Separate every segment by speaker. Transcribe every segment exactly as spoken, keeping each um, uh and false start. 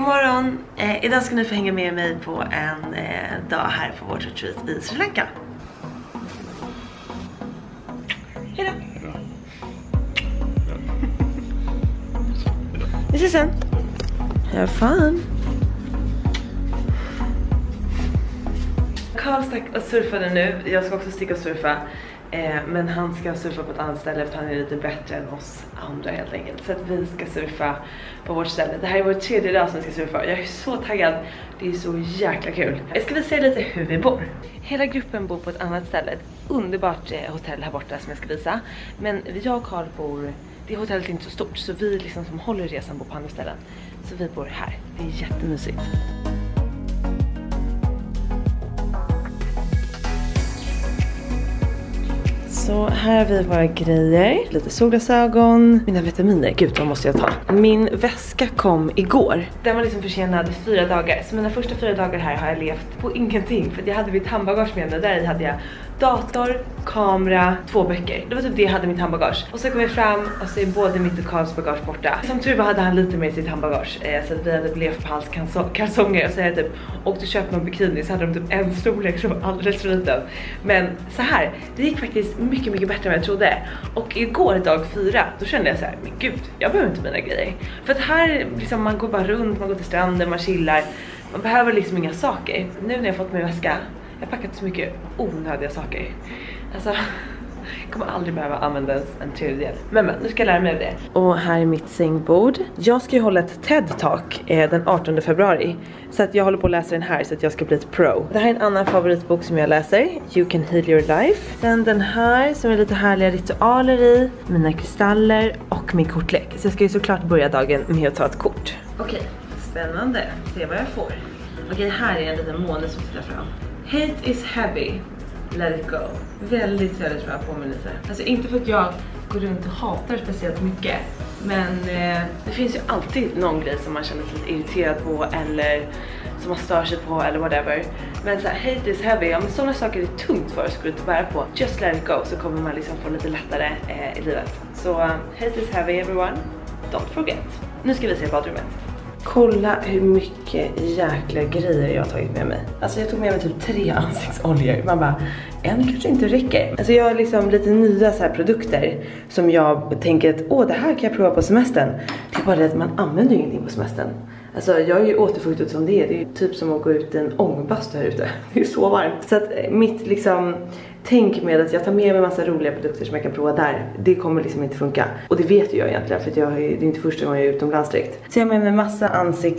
Speaker 1: morgon. Eh, idag ska ni få hänga med mig på en eh, dag här på vårt retreat i Sri Lanka. Hejdå. Vi ses sen. Have fun. Karl stack och surfade nu. Jag ska också sticka och surfa. Eh, men han ska surfa på ett annat ställe för han är lite bättre än oss andra helt enkelt. Så att vi ska surfa på vårt ställe. Det här är vår tredje dag som vi ska surfa. Jag är så taggad. Det är så jäkla kul. Jag ska visa lite hur vi bor. Hela gruppen bor på ett annat ställe. Ett underbart eh, hotell här borta som jag ska visa. Men jag och Karl bor... Det hotellet är inte så stort så vi liksom som håller resan bor på andra ställen. Så vi bor här. Det är jättemysigt. Så här har vi våra grejer. Lite solglasögon. Mina vitaminer. Gud, vad måste jag ta? Min väska kom igår. Den var liksom försenad fyra dagar. Så mina första fyra dagar här har jag levt på ingenting. För jag hade mitt handbagage med mig. Där hade jag dator, kamera, två böcker. Det var typ det jag hade i mitt handbagage. Och så kom jag fram och så är både mitt och Karls bagage borta. Som tur var hade han lite med i sitt handbagage. Eh, så att vi hade levt på hans kalsonger. Och så hade jag typ åkt och köpt någon bikini. Så hade de typ en storlek som var alldeles för liten. Men så här, det gick faktiskt mycket, mycket bättre än jag trodde. Och igår dag fyra, då kände jag så här, men gud, jag behöver inte mina grejer. För att här, liksom, man går bara runt, man går till stranden, man chillar. Man behöver liksom inga saker. Nu när jag fått min väska, jag har packat så mycket onödiga saker. Alltså, jag kommer aldrig behöva använda en tredjedel. Men men, nu ska jag lära mig av det. Och här är mitt sängbord. Jag ska ju hålla ett TED-talk eh, den artonde februari. Så att jag håller på att läsa den här så att jag ska bli ett pro. Det här är en annan favoritbok som jag läser. You Can Heal Your Life. Sen den här som är lite härliga ritualer i. Mina kristaller och min kortlek. Så jag ska ju såklart börja dagen med att ta ett kort. Okej, spännande. Se vad jag får. Okej, här är en liten måne som tittar fram. Hate is heavy. Let it go. Väldigt väldigt bra påminnelse. Alltså inte för att jag går runt och hatar speciellt mycket. Men eh, det finns ju alltid någon grej som man känner sig lite irriterad på. Eller som man stör sig på eller whatever. Men så här, hate is heavy. Ja, men sådana saker är tungt för oss att gå ut och bära på. Just let it go så kommer man liksom få lite lättare eh, i livet. Så um, hate is heavy everyone. Don't forget. Nu ska vi se badrummet. Kolla hur mycket jäkla grejer jag har tagit med mig. Alltså jag tog med mig typ tre ansiktsoljor. Man bara, en kanske inte räcker. Alltså jag har liksom lite nya så här produkter som jag tänker att åh, det här kan jag prova på semestern. Det är bara det att man använder ju ingenting på semestern. Alltså jag är ju återfuktad som det är. Det är ju typ som att gå ut i en ångbastu här ute. Det är så varmt. Så att mitt liksom... Tänk med att jag tar med mig massa roliga produkter som jag kan prova där. Det kommer liksom inte funka. Och det vet ju jag egentligen för att jag, det är inte första gången jag är utomlands direkt. Så jag har med mig massa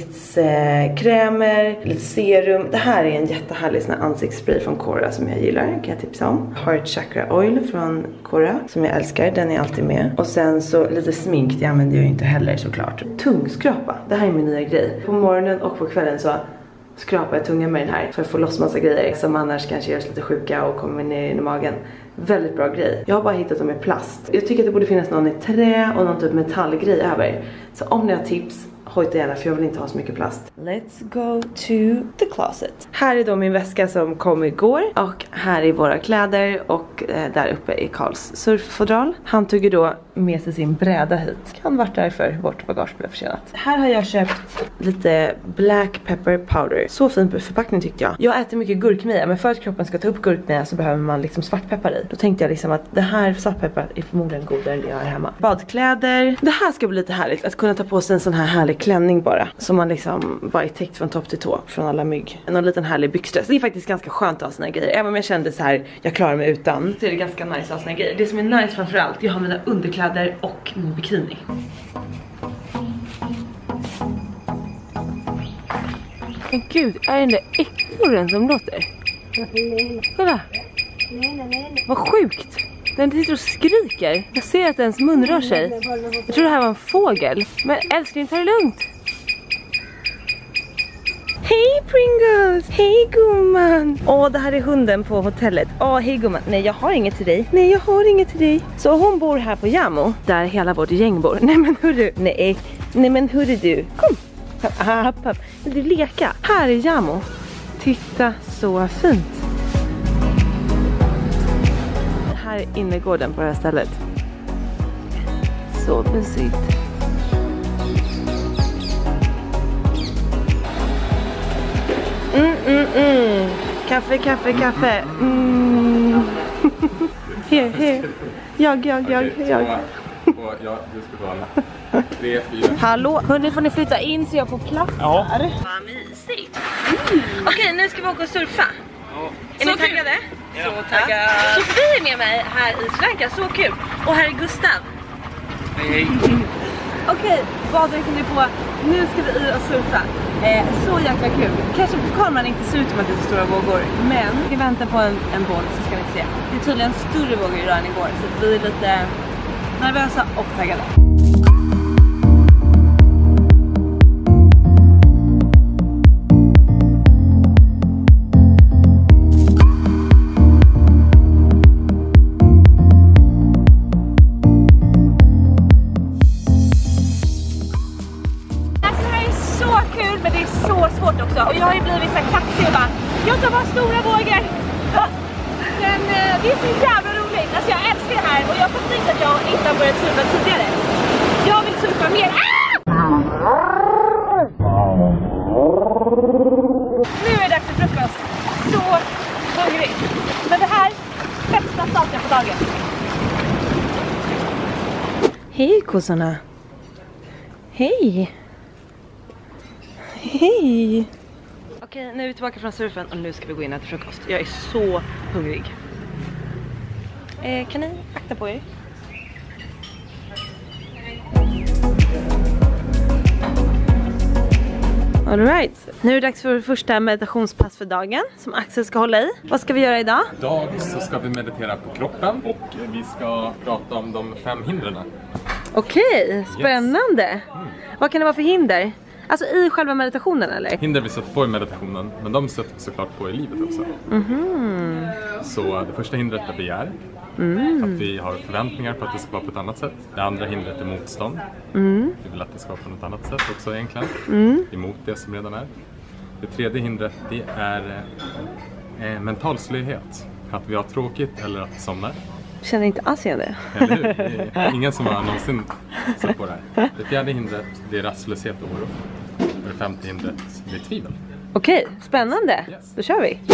Speaker 1: ansiktskrämer, eh, lite serum. Det här är en jättehärlig sån här ansiktsspray från Kora som jag gillar. Kan jag tipsa om. Heart Chakra Oil från Kora som jag älskar. Den är alltid med. Och sen så lite smink. Det använder jag ju inte heller såklart. Tungskrapa. Det här är min nya grej. På morgonen och på kvällen så... skrapar jag tungan med den här för att få loss massa grejer som annars kanske görs lite sjuka och kommer ner i magen. Väldigt bra grej. Jag har bara hittat dem i plast. Jag tycker att det borde finnas någon i trä och någon typ metallgrej över. Så om ni har tips, hojta gärna för jag vill inte ha så mycket plast. Let's go to the closet. Här är då min väska som kom igår. Och här är våra kläder och eh, där uppe är Karls surffodral. Han tog ju då med sig sin bräda hit. Kan vara därför vårt bagage blev försenat. Här har jag köpt lite black pepper powder. Så fin förpackning tyckte jag. Jag äter mycket gurkmeja men för att kroppen ska ta upp gurkmeja så behöver man liksom svartpeppar i. Då tänkte jag liksom att det här svartpeppar är förmodligen godare än det jag har hemma. Badkläder. Det här ska bli lite härligt att kunna ta på sig en sån här härlig klänning bara. Som man liksom bara är täckt från topp till tå från alla mygg. En liten härlig byxdress. Det är faktiskt ganska skönt att ha såna grejer. Även om jag kände så här, jag klarar mig utan. Så är det ganska nice att ha såna grejer. Det som är nice framförallt, jag har mina underkläder och min bikini. Men gud, är den där ekorren som låter? Kolla. Vad sjukt. Den sitter och skriker. Jag ser att ens mun rör sig. Jag tror det här var en fågel. Men älskling, ta det lugnt. Hej Pringles! Hej gumman! Åh, det här är hunden på hotellet. Åh, hej gumman. Nej, jag har inget till dig. Nej, jag har inget till dig. Så hon bor här på Jammo. Där hela vårt gäng bor. Nej, men hörru. Nej, nej men hörru du. Kom. Ah, pappa. Vill du leka? Här är Jammo. Titta, så fint. Här är innergården på det här stället. Så mysigt. Kaffe, kaffe, kaffe. Mm. Här, här. Jag, jag, jag,
Speaker 2: Okej,
Speaker 1: jag.
Speaker 2: Så, och ja, du ska tala. Tre, fyra.
Speaker 1: Hallå, hörni, får ni flytta in så jag får plats
Speaker 2: Ja.
Speaker 1: här. Vad mysigt. Mm. Okej, nu ska vi åka och surfa.
Speaker 2: Ja.
Speaker 1: Är ni taggade? Ja. Så taggade. Sofie är med mig här i Sri Lanka, så kul. Och här är Gustav.
Speaker 2: Hej, hej.
Speaker 1: Okej, vad räcker ni på? Nu ska vi i och surfa. Eh, så jäkla kul. Kanske på kameran inte ser ut som att det är så stora vågor. Men vi väntar på en, en båt så ska ni se. Det är tydligen större vågor idag än igår. Så att vi är lite nervösa och taggade. Och jag har ju blivit så kaxig och bara, jag tar bara stora vågor. Men eh, det är så jävla roligt. Alltså jag älskar det här och jag fattar inte att jag inte har börjat surfa tidigare. Jag vill surfa mer. Ah! Nu är det dags för frukost. Så hungrig. Men det här bästa starten på dagen. Hej kossorna. Hej. Hej. Okej, nu är vi tillbaka från surfen och nu ska vi gå in och äta frukost. Jag är så hungrig. Eh, kan ni akta på er? All right. Nu är det dags för första meditationspass för dagen som Axel ska hålla i. Vad ska vi göra idag?
Speaker 2: Idag så ska vi meditera på kroppen och vi ska prata om de fem hindren.
Speaker 1: Okej, spännande.
Speaker 2: Yes. Mm.
Speaker 1: Vad kan det vara för hinder? Alltså i själva meditationen eller?
Speaker 2: Hinder vi sätter på i meditationen, men de sätter vi såklart på i livet också.
Speaker 1: Mhm.
Speaker 2: Så det första hindret är begär.
Speaker 1: Mm.
Speaker 2: Att vi har förväntningar på att det ska vara på ett annat sätt. Det andra hindret är motstånd.
Speaker 1: Mm.
Speaker 2: Vi vill att det ska vara på något annat sätt också egentligen.
Speaker 1: Mm.
Speaker 2: Emot det som redan är. Det tredje hindret det är eh, mental slöhet. Att vi har tråkigt eller att vi somnar.
Speaker 1: Känner inte alls igen det.
Speaker 2: Eller hur? Det är ingen som har någonsin sett på det här. Det fjärde hindret det är rastlöshet och oro. Och det femte hindret det är tvivel.
Speaker 1: Okej, spännande.
Speaker 2: Yes.
Speaker 1: Då kör vi.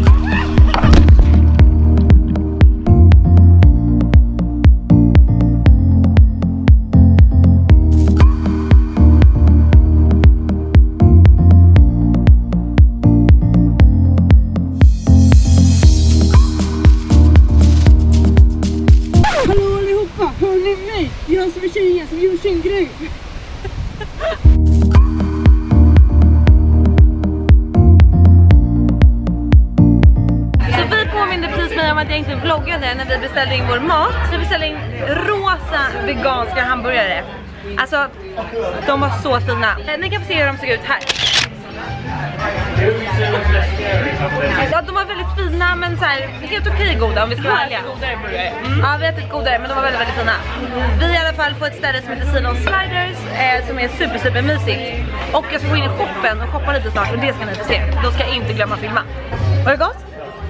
Speaker 3: Hallå allihopa, hör ni mig? Jag som är tjejen som gör sin grej.
Speaker 1: Så vi påminner precis mig om att jag inte vloggade när vi beställde in vår mat. Vi beställde in rosa veganska hamburgare. Alltså, de var så fina. Ni kan få se hur de ser ut här. Ja, de var väldigt fina men så här, helt okej goda om vi ska vara ärliga. Mm. Ja, vi har ätit godare men de var väldigt, väldigt fina. Vi är i alla fall på ett ställe som heter Ceylon Sliders eh, som är super, super mysigt. Och jag ska gå in i shoppen och shoppa lite snart och det ska ni få se. Då ska jag inte glömma filma. Var det gott?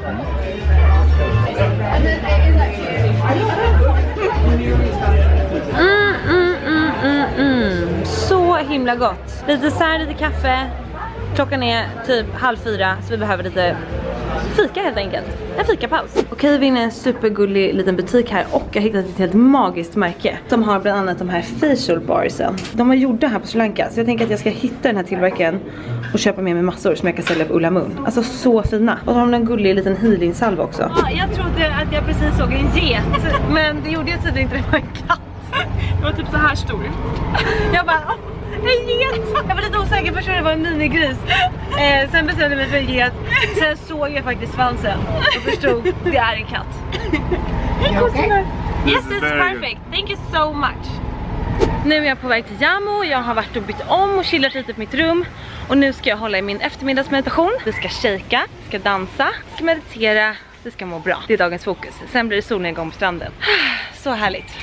Speaker 1: Mm, mm, mm, mm, mm. Så himla gott. Lite dessert, lite kaffe. Klockan är typ halv fyra så vi behöver lite fika helt enkelt. En fikapaus. Okej, vi är inne i en supergullig liten butik här och jag har hittat ett helt magiskt märke. De har bland annat de här facial barsen. De var gjorda här på Sri Lanka så jag tänker att jag ska hitta den här tillverkaren och köpa med mig massor som jag kan sälja på Ulla Mun. Alltså så fina. Och så har de en gullig liten healing-salva också. Ja, jag trodde att jag precis såg en get men det gjorde jag tydligen inte, det var en katt.
Speaker 3: Det var typ så här stor.
Speaker 1: Jag bara, åh, en get! Jag var lite osäker, först det var en minigris. Eh, sen bestämde jag mig för en get. Sen såg jag faktiskt svansen och förstod, det är en katt. Hej kossorna! Yes, this is perfect. Thank you so much. Nu är jag på väg till Jammu. Jag har varit och bytt om och chillat lite på mitt rum. Och nu ska jag hålla i min eftermiddagsmeditation. Vi ska shaka, vi ska dansa, vi ska meditera, vi ska må bra. Det är dagens fokus. Sen blir det solnedgång på stranden. Så härligt.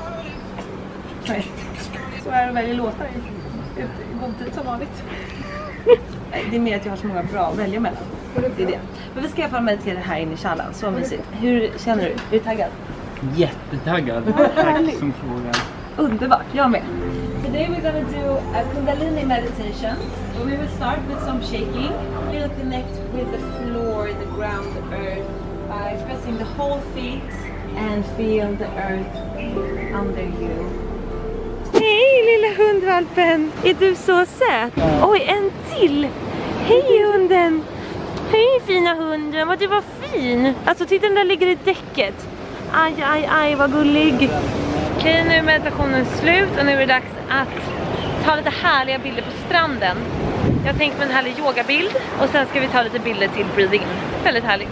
Speaker 3: Så är det väldigt låtar i, i god tid som vanligt.
Speaker 1: Nej, det är mer att jag har så många bra att välja mellan. Det är det. Men vi ska i alla fall meditera här inne i Chalan. Så mysigt. Hur känner du? Är du taggad?
Speaker 4: Jättetaggad. Tack som frågar.
Speaker 1: Underbart, jag med.
Speaker 3: Today we're gonna do a Kundalini meditation. We will start with some shaking. We'll connect with the floor, the ground, the earth by pressing the whole feet and feel the earth under you.
Speaker 1: Hej lilla hundvalpen! Är du så söt? Oj, en till! Hej hunden! Hej fina hunden, vad du var fin! Alltså titta, den där ligger i däcket. Aj, aj, aj, vad gullig! Okej, nu är meditationen slut och nu är det dags att ta lite härliga bilder på stranden. Jag har tänkt på en härlig yogabild och sen ska vi ta lite bilder till breathing. Väldigt härligt.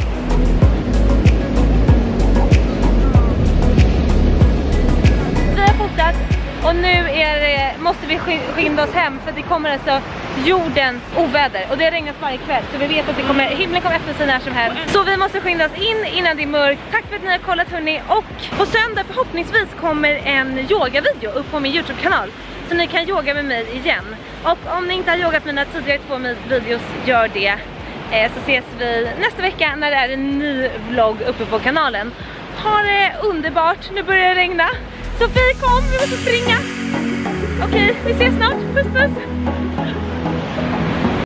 Speaker 1: Vi har fotat och nu är det, måste vi skynda oss hem för det kommer alltså jordens oväder och det regnar varje kväll så vi vet att det kommer, himlen kommer öppna sig när som helst. Så vi måste skynda oss in innan det är mörkt. Tack för att ni har kollat hörni, och på söndag förhoppningsvis kommer en yogavideo upp på min YouTube-kanal så ni kan yoga med mig igen. Och om ni inte har yogat mina tidigare två videos, gör det. Eh, så ses vi nästa vecka när det är en ny vlogg uppe på kanalen. Ha det underbart, nu börjar det regna. Sofie kom, vi måste springa. Okej, vi ses snart, puss puss.